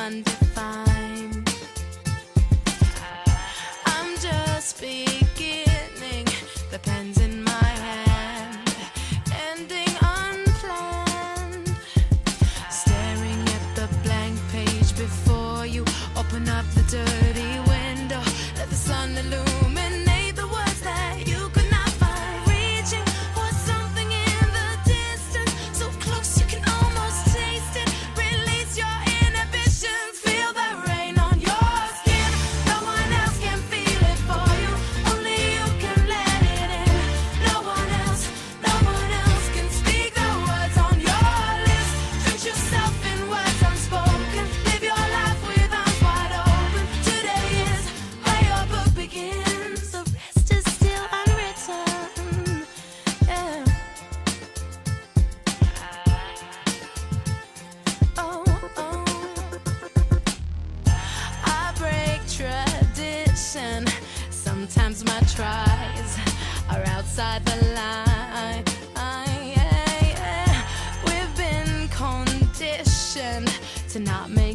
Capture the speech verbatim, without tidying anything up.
undefined. I'm just beginning, the pen's in my hand, ending unplanned. Staring at the blank page before you, open up the dirty window, let the sun illuminate the words that you could not find. Reaching for something in the distance, so close you can almost taste it. Release your inhibitions, feel the rain on your skin. No one else can feel it for you, only you can let it in. No one else, no one else can speak the words on your lips. Drench yourself in words unspoken, live your life with arms wide open. Today is where your book begins, the rest is still unwritten. Yeah. Oh, oh. I break tradition. Sometimes my tries are outside the line. Yeah, yeah. We've been conditioned to not make